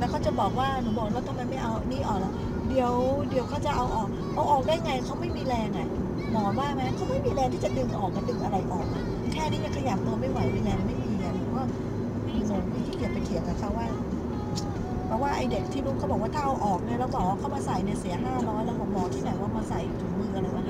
แล้วเขาจะบอกว่าหนูบอกแล้วทำไมไม่เอานี่ออกล่ะเดี๋ยวเขาจะเอาออกได้ไงเขาไม่มีแรงไงหมอว่าไหมเขาไม่มีแรงที่จะดึงออกกันดึงอะไรออกแค่นี้ยังขยับตัวไม่ไหวแรงไม่มีหนูก็หนูไม่ขี้เกียจไปเถียงกับเขาว่าเพราะว่าไอเด็กที่นู้นเขาบอกว่าถ้าเอาออกเนี่ยแล้วหมอเขามาใส่เนี่ยเสีย500แล้วหมอที่ไหนว่ามาใส่ถุงมืออะไรวะ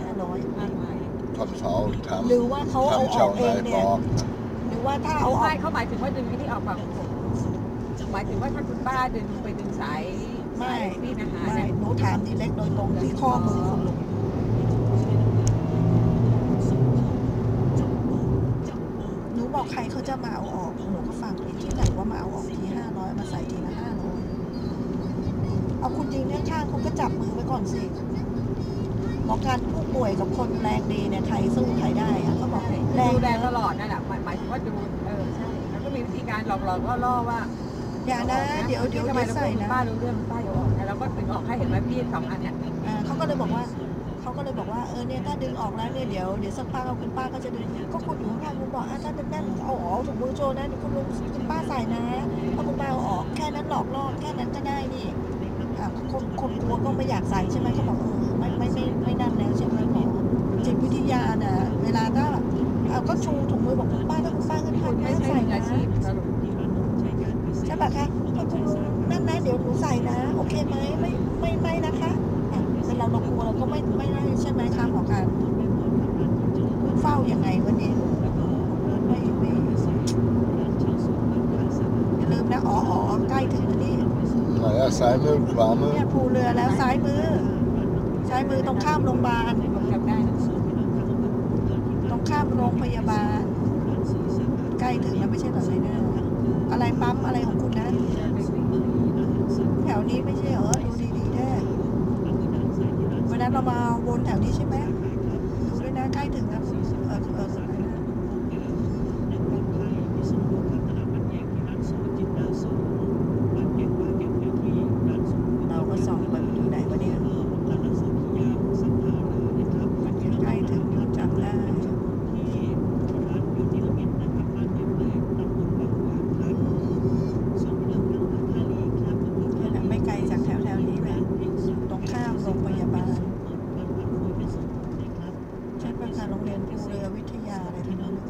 500หรือว่าเขาเอาออกเองเนี่ยหรือว่าถ้าเอาออกไม่เขาหมายถึงว่าดึงที่ออกแบบหมายถึงว่าถ้าคุณป้าดึงไปดึงสายนี่นะคะไม่หนูถามทีเล็กโดยตรงที่ข้อมือคุณลุงหนูบอกใครเขาจะมาเอาออกหนูก็ฟังที่ไหนว่ามาเอาออกที500มาใส่ทีละ500เอาคุณจริงเนี่ยข้างคุณก็จับมือไว้ก่อนสิหมอการผู้ป่วยกับคนแรงดีเนี่ยใครสู้ใครได้อะเขาบอกแรงตลอดนั่นแหละหมายถึงว่าดูใช่แล้วก็มีวิธีการหลอกล่อว่าอย่านะเดี๋ยวใส่นะป้ารู้เรื่องป้าอย่าออกแล้วก็ดึงออกให้เห็นว่าพี่2 อันเนี่ยเขาก็เลยบอกว่าเนี่ยถ้าดึงออกแล้วเนี่ยเดี๋ยวสักพักเอาคุณป้าก็จะดึงก็คุณอยู่ข้างคุณบอกถ้าดึงแน่นเอาออกถุงมือโจนะคุณลุงคุณป้าใส่นะถ้าคุณป้าเอาออกแค่นั้นหลอกล่อแค่นั้นก็ได้นี่คนกลัวก็ไม่อยากใส่ใช่ไหมเขาบอกไม่นั่นแล้วใช่ไหมหมอจิตวิทยาน่ะเวลาถ้าก็ชูถุงมือบอกคุณป้าถ้าคุณป้าขึ้นพันไม่ใส่นะใช่ปะคะคุณลุงนั่นนะเดี๋ยวหนูใส่นะโอเคไหมไม่นะคะเป็นเรากลัวเราก็ไม่ได้ใช่ไหมคะหมอการเฝ้ายังไงวันนี้ไม่อย่าลืมนะใกล้ถึงนี่ซ้ายมือขวามือเนี่ยภูเรือแล้วซ้ายมือตรงข้ามโรงพยาบาลตรงข้ามโรงพยาบาลใกล้ถึงแล้วไม่ใช่หรอไรเนี่ยอะไรปั๊มอะไรของคุณนะแถวนี้ไม่ใช่เหรอดูดีๆแท้วันนั้นเรามาวนแถวนี้ใช่ไหมดูด้วยนะใกล้ถึงแล้วเราก็ส่องไปดูไหนวะเนี่ยใกล้ถึงจำได้ไม่ไกลจากแถวนี้แหละตรงข้ามโรงพยาบาลใช่ปะคะโรงเรียนภูเรือวิทยาอะไรทั้งนั้น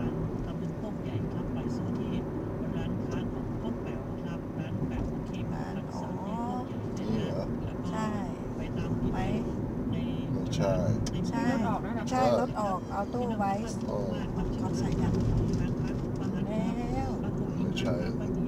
ใช่รถออกเอาตู้ไว้ขอใส่กันแล้วใช่